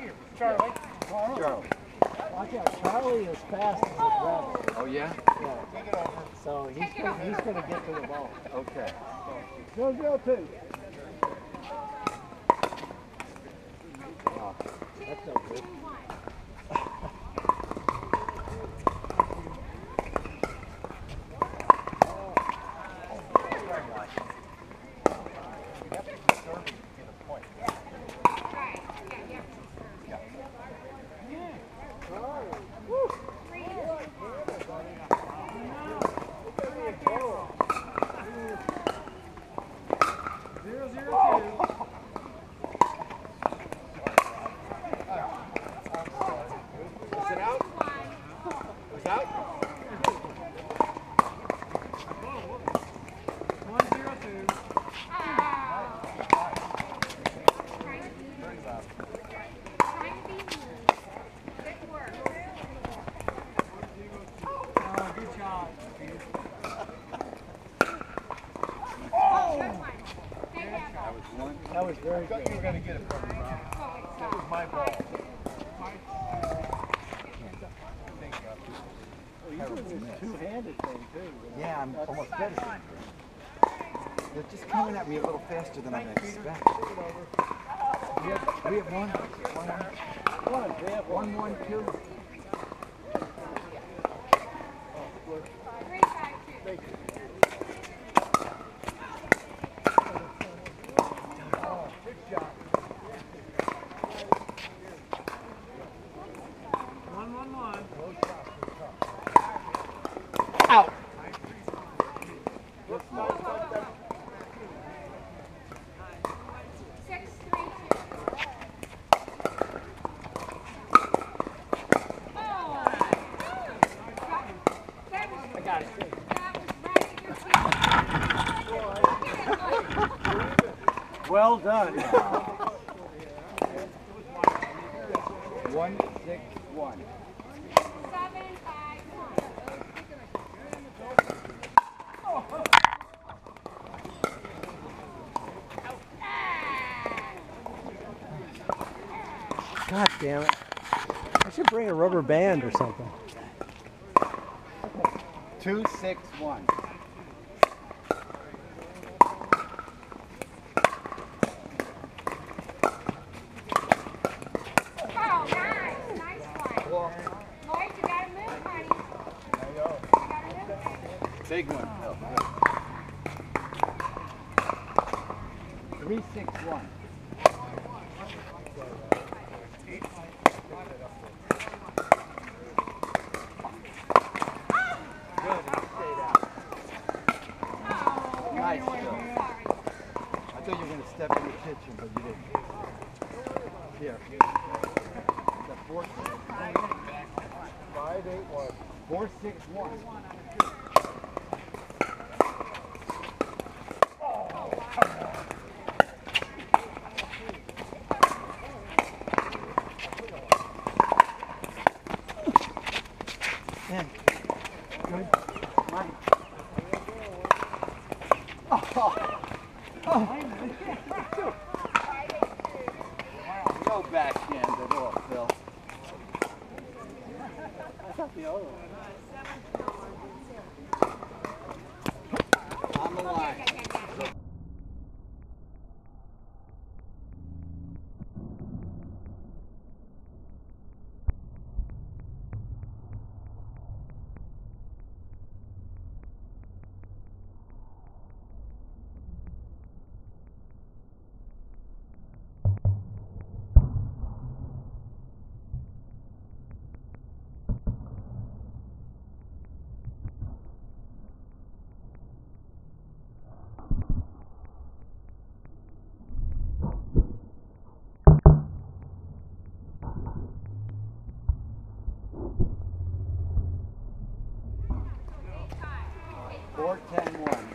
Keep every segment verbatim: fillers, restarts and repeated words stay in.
Charlie. Charlie. Watch out, Charlie is fast as a rabbit. Oh yeah? Yeah. So he's gonna, he's going to get to the ball. Okay. Go, zero, two. Oh, that's so good. That was very good. You were going to get it from me, Rob. That was my ball. Well, you're doing this two-handed thing, too. yeah, I'm almost better. They're just coming at me a little faster than I expect. We have, we have one, one, one, One, we have one, one, two. Out. Six, three, two. Oh. That was, I got it. that was right at your feet. Well done. One, six, one. Seven, five, one. God damn it. I should bring a rubber band or something. Two, six, one. Oh, nice. Nice one. Lloyd, you gotta move, honey. You gotta move. Big one. Oh, good. Three, six, one. Nice, Phil. I thought you were going to step in the kitchen, but you didn't. Here. The four, Five, eight, one. four, six, one. Man, good. Mine. Oh, oh. Go backhand it off, Phil. On the line. Four, ten, one.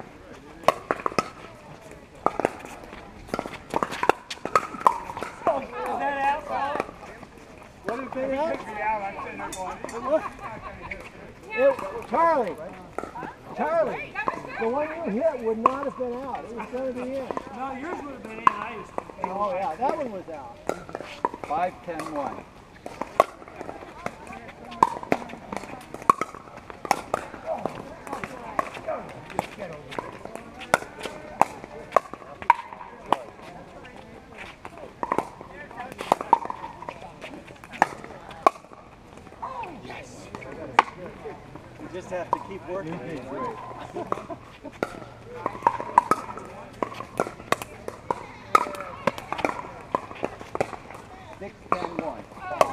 Is that out? What did they have? Took me out. I'm sitting there going, It, Charlie, Charlie, the one you hit would not have been out. It was going to be in. no, yours would have been in. I just. Oh yeah, that one was out. Five, ten, one. You just have to keep working. Six, ten, one.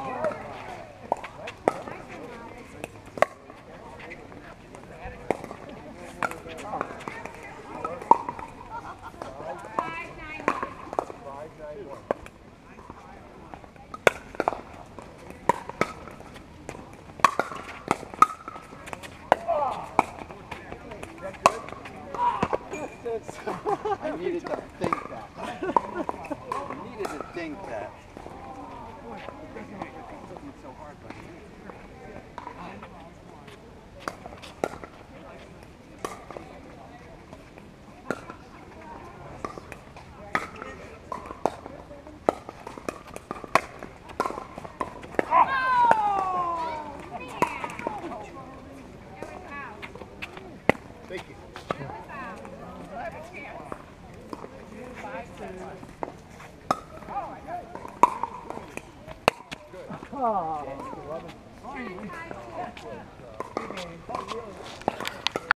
I needed to think that. I needed to think that. Thank you. Oh.